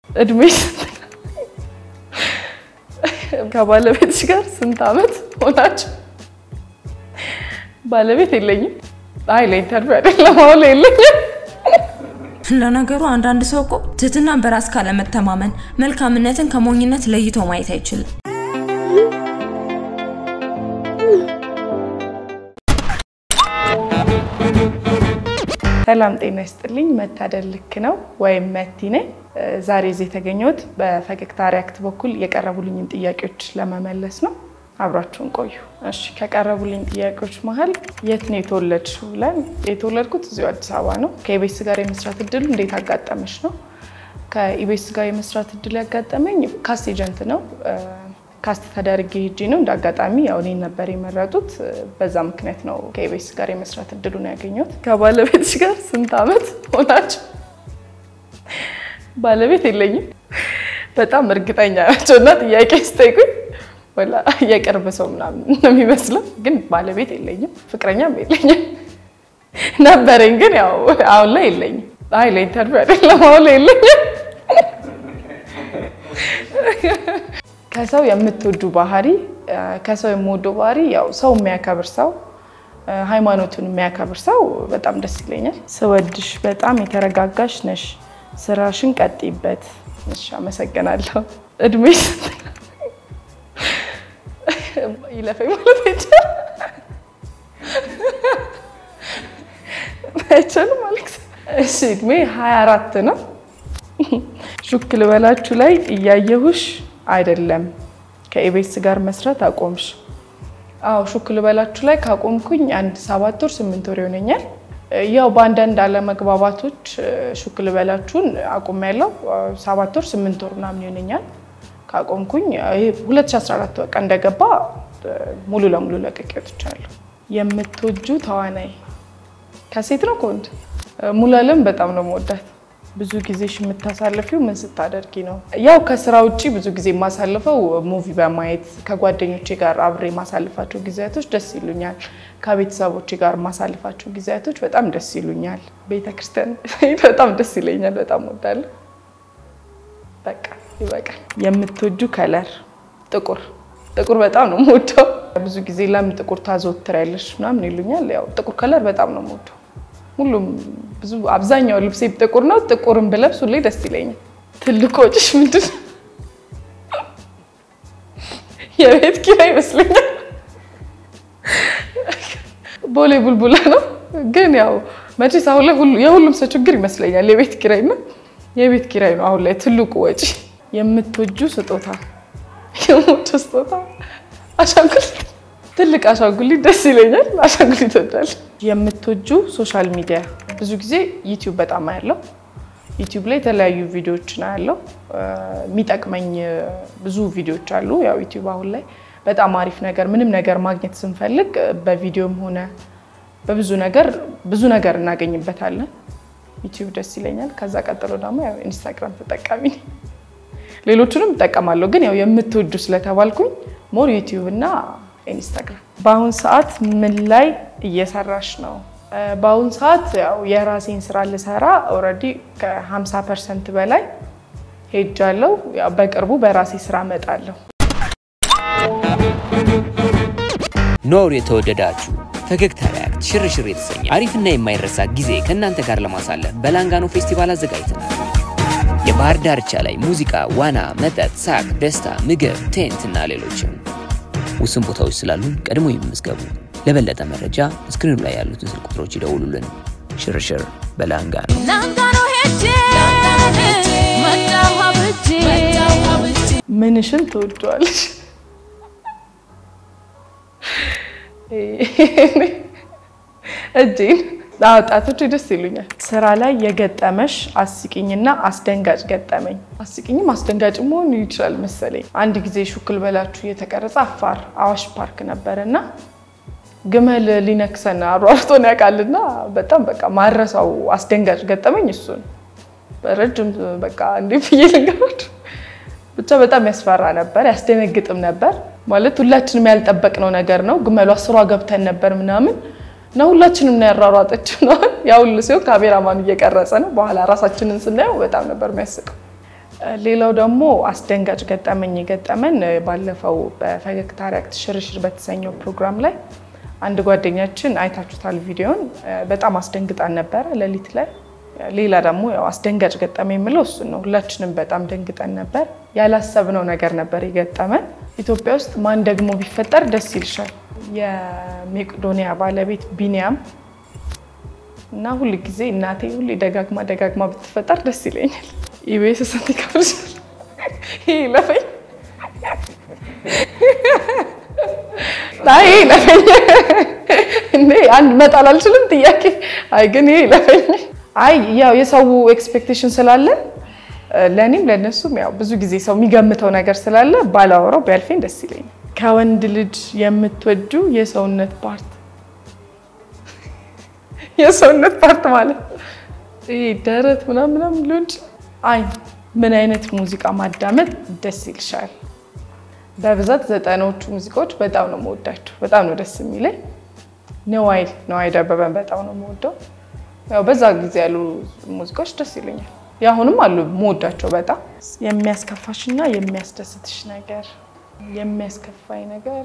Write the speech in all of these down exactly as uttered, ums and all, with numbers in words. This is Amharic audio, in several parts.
እድሜሽ ከባለቤትሽ ጋር ስንት አመት ሆናችሁ? ባለቤት የለኝም። አይ ለኢንተርቪው አይደለም አሁን የለኝም። ለነገሩ አንዳንድ ሰው እኮ ትህትናን በራስ ካለ መተማመን መልካምነትን ከሞኝነት ለይቶ ማየት አይችልም። ሰላም ጤና ይስጥልኝ መታደል ልክ ነው ወይም መቲ ነኝ። ዛሬ እዚህ ተገኘሁት በፈገግታ ሪአክት በኩል የቀረቡልኝን ጥያቄዎች ለመመለስ ነው። አብራችሁን ቆዩ። እሺ ከቀረቡልኝ ጥያቄዎች መሃል የት ነው የተወለድሽው ብለን የተወለድኩት እዚሁ አዲስ አበባ ነው። ከኢቢኤስ ጋር የመስራት እድሉ እንዴት አጋጠመሽ ነው? ከኢቢኤስ ጋር የመስራት እድል ያጋጠመኝ ካስት ኤጀንት ነው። ካስት ተደርጌ ሄጄ ነው እንዳጋጣሚ ያው እኔን ነበር የመረጡት። በዛ ምክንያት ነው ከኢቢኤስ ጋር የመስራት እድሉን ያገኘሁት። ከባለቤትሽ ጋር ስንት አመት ሆናችሁ? ባለቤት የለኝም። በጣም እርግጠኛ ናቸውና ጥያቄ ስጠይቁኝ ወላ የቅርብ ሰው ምናምን ነው የሚመስለው፣ ግን ባለቤት የለኝም፣ ፍቅረኛም የለኝም። ነበረኝ ግን ያው አሁን ላይ የለኝም። አይ ለኢንተርቪው አይደለም አሁን ላይ የለኝም። ከሰው የምትወዱ ባህሪ? ከሰው የምወደው ባህሪ ያው ሰው የሚያከብር ሰው፣ ሃይማኖቱን የሚያከብር ሰው በጣም ደስ ይለኛል። ስወድሽ በጣም የተረጋጋሽ ነሽ፣ ስራሽን ቀጥይበት። እሺ አመሰግናለሁ። እድሜሽ ይለፈኝ ማለት አይቻልም አይቻልም ማለት እሺ እድሜ ሃያ አራት ነው። ሹክ ልበላችሁ ላይ እያየሁሽ አይደለም ከኢቢኤስ ጋር መስራት አቆምሽ? አዎ ሹክ ልበላችሁ ላይ ካቆምኩኝ አንድ ሰባት ወር ስምንት ወር ይሆነኛል። ያው በአንዳንድ አለመግባባቶች ሹክ ልበላችሁን አቆምያለሁ። ሰባት ወር ስምንት ወር ምናምን ይሆነኛል ካቆምኩኝ። ይሄ ሁለት ሺህ አስራ አራት በቃ እንደገባ ሙሉ ለሙሉ ለቅቄ ወጥቻለሁ። የምትወጁ ተዋናይ ከሴት ነው ከወንድ? ሙሉዓለም በጣም ነው የምወዳት። ብዙ ጊዜሽ የምታሳልፊው ምን ስታደርጊ ነው? ያው ከስራ ውጪ ብዙ ጊዜ ማሳልፈው ሙቪ በማየት ከጓደኞቼ ጋር አብሬ ማሳልፋቸው ጊዜያቶች ደስ ይሉኛል። ከቤተሰቦቼ ጋር ማሳልፋቸው ጊዜያቶች በጣም ደስ ይሉኛል። ቤተክርስቲያን በጣም ደስ ይለኛል፣ በጣም እወዳለሁ። በቃ ይበቃል። የምትወጁ ከለር? ጥቁር ጥቁር በጣም ነው የምወደው። ብዙ ጊዜ ለምን ጥቁር ታዘወትሪያለሽ ምናምን ይሉኛል። ያው ጥቁር ከለር በጣም ነው የምወደው። ሁሉም ብዙ አብዛኛው ልብሴ ጥቁር ነው። ጥቁርን ብለብስ ሁሌ ደስ ይለኛል። ትልቁ ወጪሽ ምንድን ነው? የቤት ኪራይ ይመስለኛል። ቦሌ ቡልቡላ ነው፣ ግን ያው መቼስ አሁን ላይ ሁሉ የሁሉም ሰው ችግር ይመስለኛል የቤት ኪራይ ነው። የቤት ኪራይ ነው አሁን ላይ ትልቁ ወጪ። የምትወጁ ስጦታ? የምወጁ ስጦታ አሻንጉሊት፣ ትልቅ አሻንጉሊት ደስ ይለኛል። አሻንጉሊት እወዳለሁ። የምትወጁ ሶሻል ሚዲያ? ብዙ ጊዜ ዩቲዩብ በጣም አያለው። ዩቲዩብ ላይ የተለያዩ ቪዲዮዎችን አያለው። የሚጠቅመኝ ብዙ ቪዲዮዎች አሉ። ያው ዩቲዩብ አሁን ላይ በጣም አሪፍ ነገር ምንም ነገር ማግኘት ስንፈልግ በቪዲዮም ሆነ በብዙ ነገር ብዙ ነገር እናገኝበታለን። ዩቲዩብ ደስ ይለኛል። ከዛ ቀጥሎ ደግሞ ያው ኢንስታግራም ተጠቃሚ ነኝ። ሌሎቹንም እጠቀማለሁ፣ ግን ያው የምትወዱ ስለተባልኩኝ ሞር ዩቲዩብ እና ኢንስታግራም። በአሁን ሰዓት ምን ላይ እየሰራሽ ነው? በአሁን ሰዓት ያው የራሴን ስራ ልሰራ ኦሬዲ ከ50 ፐርሰንት በላይ ሄጃለሁ። ያው በቅርቡ በራሴ ስራ መጣለሁ። ኖር የተወደዳችሁ ፈገግታ ሪአክት ሽርሽር የተሰኘ አሪፍና የማይረሳ ጊዜ ከእናንተ ጋር ለማሳለፍ በላንጋኖ ፌስቲቫል አዘጋጅተናል። የባህር ዳርቻ ላይ ሙዚቃ፣ ዋና፣ መጠጥ፣ ሳቅ፣ ደስታ፣ ምግብ፣ ቴንት እና ሌሎችም ውስን ቦታዎች ስላሉ ቀድሞ ይመዝገቡ። ለበለጠ መረጃ ስክሪኑ ላይ ያሉትን ስልክ ቁጥሮች ይደውሉልን። ሽርሽር በላንጋኖ። ላንጋኖ ሄጄ መጣሁ አብጄ። ምንሽን ትወጂዋለሽ? እጄን። ጣጣቶች ደስ ይሉኛል። ስራ ላይ የገጠመሽ አስቂኝና አስደንጋጭ ገጠመኝ? አስቂኝም አስደንጋጭም ሆኖ ይችላል መሰለኝ። አንድ ጊዜ ሹክ ልበላችሁ የተቀረጸ አፋር አዋሽ ፓርክ ነበርና ግመል ሊነክሰና አሯርቶን ያውቃልና በጣም በቃ ማረሳው አስደንጋጭ ገጠመኝ እሱ ነው። በረጅም በቃ እንዴ ብዬ ልንገራችሁ ብቻ በጣም ያስፈራ ነበር፣ ያስደነግጥም ነበር። ማለት ሁላችንም ያልጠበቅነው ነገር ነው። ግመሏ ስሯ ገብተን ነበር ምናምን ነው ሁላችንም ነው ያራራጠችው ነው። ያው ሁሉ ሲው ካሜራማን እየቀረጸ ነው። በኋላ ራሳችንን ስናየው በጣም ነበር የሚያስቀው። ሌላው ደግሞ አስደንጋጭ ገጠመኝ ገጠመን ባለፈው በፈገግታ ሪያክት ሽርሽር በተሰኘው ፕሮግራም ላይ አንድ ጓደኛችን አይታችሁታል ቪዲዮን በጣም አስደንግጣን ነበር ለሊት ላይ ሌላ ደግሞ ያው አስደንጋጭ ገጠመኝ ምለው እሱ ነው ሁላችንም በጣም ደንግጠን ነበር ያላሰብነው ነገር ነበር ይገጠመን ኢትዮጵያ ውስጥ ማን ደግሞ ቢፈጠር ደስ ይልሻል የሜቄዶኒያ ባለቤት ቢኒያም እና ሁሉ ጊዜ እናቴ ሁሉ ደጋግማ ደጋግማ ብትፈጠር ደስ ይለኛል ኢቢኤስ ሰንት ይከፍልሽ ይሄ ለፈኝ ላይ ለፈኝ እንዴ አንድ መጣል አልችልም ጥያቄ አይ ግን ይሄ ለፈኝ አይ ያው የሰው ኤክስፔክቴሽን ስላለ ለኔም ለነሱም ያው ብዙ ጊዜ ሰው የሚገምተው ነገር ስላለ ባላወራው ቢያልፈኝ ደስ ይለኛል ከወንድ ልጅ የምትወዱ የሰውነት ፓርት የሰውነት ፓርት ማለት ይሄ ደረት ምናምን ምናምን ልጅ አይ ምን አይነት ሙዚቃ ማዳመጥ ደስ ይልሻል በብዛት ዘጠናዎቹ ሙዚቃዎች በጣም ነው የምወዳቸው በጣም ነው ደስ የሚለኝ ነው አይል ነው አይደበበን በጣም ነው የምወደው ያው በዛ ጊዜ ያሉ ሙዚቃዎች ደስ ይለኛል ያሁንም አሉ የምወዳቸው በጣም የሚያስከፋሽና የሚያስደስትሽ ነገር የሚያስከፋይ ነገር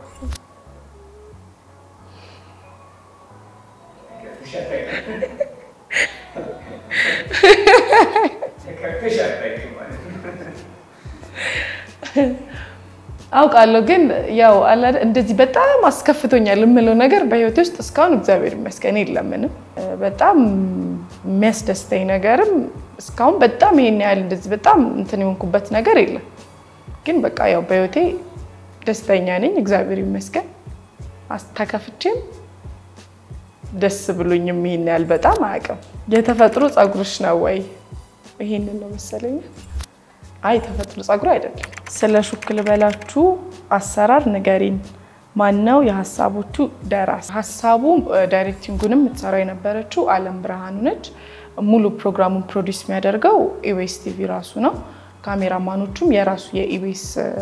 አውቃለሁ ግን ያው አላ እንደዚህ በጣም አስከፍቶኛል የምለው ነገር በህይወቴ ውስጥ እስካሁን እግዚአብሔር ይመስገን የለምንም በጣም የሚያስደስተኝ ነገርም እስካሁን በጣም ይሄን ያህል እንደዚህ በጣም እንትን የሆንኩበት ነገር የለም ግን በቃ ያው በህይወቴ ደስተኛ ነኝ እግዚአብሔር ይመስገን አስተካፍቼም ደስ ብሎኝም ይሄን ያህል በጣም አያውቅም የተፈጥሮ ጸጉርሽ ነው ወይ ይሄንን ነው መሰለኝ አይ ተፈጥሮ ጸጉር አይደለም ስለ ሹክ ልበላችሁ አሰራር ንገሪን ማን ነው የሐሳቦቹ ደራሲ ሐሳቡ ዳይሬክቲንጉንም ተሰራው የነበረችው አለም ብርሃኑ ነች ሙሉ ፕሮግራሙን ፕሮዲዩስ የሚያደርገው ኢቢኤስ ቲቪ ራሱ ነው ካሜራማኖቹም የራሱ የኢቢኤስ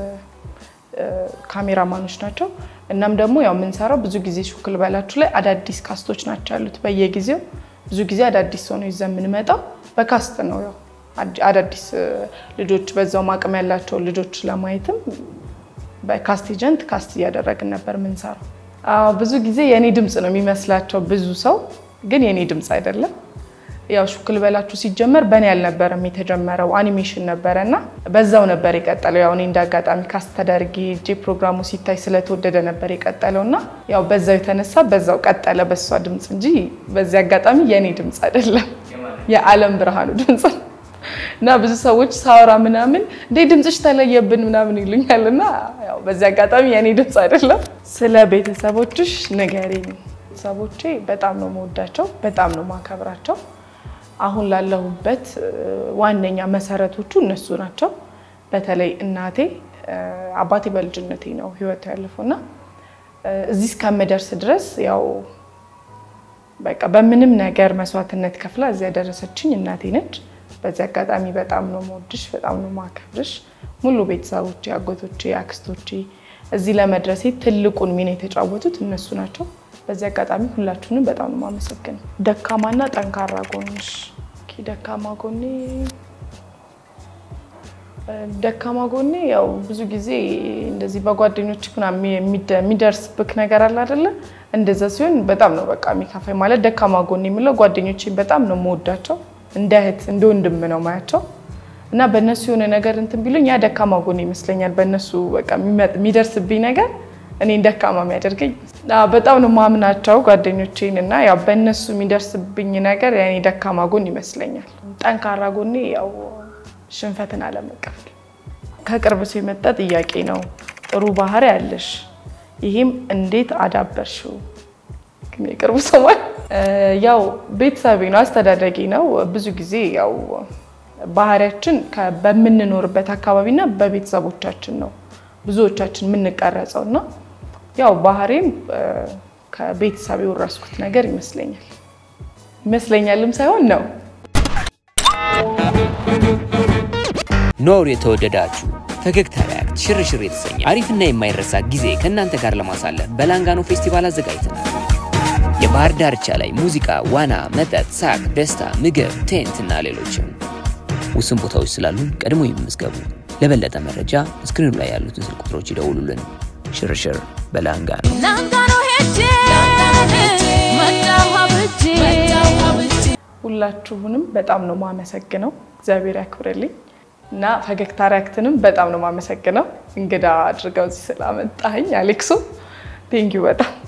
ካሜራማኖች ናቸው እናም ደግሞ ያው ምን ሰራው ብዙ ጊዜ ሹክ ልበላችሁ ላይ አዳዲስ ካስቶች ናቸው ያሉት በየጊዜው ብዙ ጊዜ አዳዲስ ሆኖ ይዘምን መጣው በካስት ነው ያው አዳዲስ ልጆች በዛው ማቀም ያላቸው ልጆች ለማየትም በካስት ኤጀንት ካስት ያደረግን ነበር ምን ሰራው አዎ ብዙ ጊዜ የኔ ድምጽ ነው የሚመስላቸው ብዙ ሰው ግን የኔ ድምጽ አይደለም ያው ሹክ ልበላችሁ ሲጀመር በኔ ያልነበረም የተጀመረው አኒሜሽን ነበርና በዛው ነበር የቀጠለው ያው እኔ እንዳጋጣሚ ካስት ተደርጌ ጂ ፕሮግራሙ ሲታይ ስለተወደደ ነበር የቀጠለውና ያው በዛው የተነሳ በዛው ቀጠለ በሷ ድምጽ እንጂ በዚህ አጋጣሚ የኔ ድምጽ አይደለም የዓለም ብርሃኑ ድምጽ እና ብዙ ሰዎች ሳወራ ምናምን እንዴ ድምጽሽ ተለየብን ምናምን ይሉኛልና ያው በዚህ አጋጣሚ የኔ ድምጽ አይደለም ስለ ቤተሰቦችሽ ንገሪኝ ቤተሰቦቼ በጣም ነው የምወዳቸው በጣም ነው ማከብራቸው አሁን ላለሁበት ዋነኛ መሰረቶቹ እነሱ ናቸው በተለይ እናቴ አባቴ በልጅነቴ ነው ህይወት ያለፈውና እዚህ እስከምደርስ ድረስ ያው በቃ በምንም ነገር መስዋዕትነት ከፍላ እዚያ ያደረሰችኝ እናቴ ነች በዚህ አጋጣሚ በጣም ነው የምወድሽ በጣም ነው ማከብርሽ ሙሉ ቤተሰቦቼ አጎቶቼ አክስቶቼ እዚህ ለመድረሴ ትልቁን ሚና የተጫወቱት እነሱ ናቸው በዚህ አጋጣሚ ሁላችሁንም በጣም ነው ማመሰግነው ደካማና ጠንካራ ጎንሽ ኪ ደካማ ጎኔ ደካማ ጎኔ ያው ብዙ ጊዜ እንደዚህ በጓደኞች ምናምን የሚደርስብክ ነገር አለ አይደለ እንደዛ ሲሆን በጣም ነው በቃ የሚካፋይ ማለት ደካማ ጎኔ የሚለው ጓደኞቼን በጣም ነው የምወዳቸው እንደ እህት እንደ ወንድም ነው ማያቸው እና በእነሱ የሆነ ነገር እንትን ቢሉኝ ያ ደካማ ጎኔ ይመስለኛል በእነሱ በቃ የሚደርስብኝ ነገር እኔ ደካማ የሚያደርገኝ በጣም ነው ማምናቸው ጓደኞቼን እና ያው በእነሱ የሚደርስብኝ ነገር ያኔ ደካማ ጎን ይመስለኛል ጠንካራ ጎኔ ያው ሽንፈትን አለመቀበል ከቅርብ ሰው የመጣ ጥያቄ ነው ጥሩ ባህሪ ያለሽ ይሄም እንዴት አዳበርሽው ግን የቅርብ ሰው ያው ቤተሰቤ ነው አስተዳደጌ ነው ብዙ ጊዜ ያው ባህሪያችን በመንኖርበት አካባቢና በቤተሰቦቻችን ነው ብዙዎቻችን ምን እንቀረጸውና ያው ባህሪም ከቤተሰብ የወረስኩት ነገር ይመስለኛል ይመስለኛልም ሳይሆን ነው ኖር የተወደዳችሁ ፈገግታ ሪያክት ሽርሽር የተሰኘ አሪፍና የማይረሳ ጊዜ ከእናንተ ጋር ለማሳለፍ በላንጋኖ ፌስቲቫል አዘጋጅተናል የባህር ዳርቻ ላይ ሙዚቃ ዋና መጠጥ ሳቅ ደስታ ምግብ ቴንት እና ሌሎችም ውስን ቦታዎች ስላሉን ቀድሞ ይመዝገቡ። ለበለጠ መረጃ ስክሪኑ ላይ ያሉትን ስልክ ቁጥሮች ይደውሉልን። ሽርሽር በላንጋኖ ላንጋኖ ሄጄ መጣሁ አብጄ ሁላችሁንም በጣም ነው ማመሰግነው። እግዚአብሔር ያክብርልኝ እና ፈገግታ ሪያክትንም በጣም ነው ማመሰግነው። እንግዳ አድርገው እዚህ ስላመጣኸኝ አሌክሶ ቴንክ ዩ በጣም